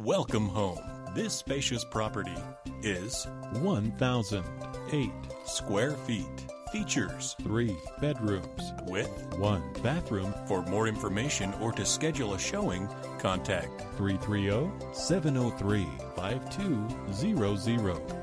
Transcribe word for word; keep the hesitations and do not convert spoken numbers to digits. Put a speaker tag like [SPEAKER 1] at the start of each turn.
[SPEAKER 1] Welcome home. This spacious property is
[SPEAKER 2] one thousand eight
[SPEAKER 1] square feet. Features
[SPEAKER 2] three bedrooms
[SPEAKER 1] with
[SPEAKER 2] one bathroom.
[SPEAKER 1] For more information or to schedule a showing, contact
[SPEAKER 2] three three zero, seven zero three, five two zero zero.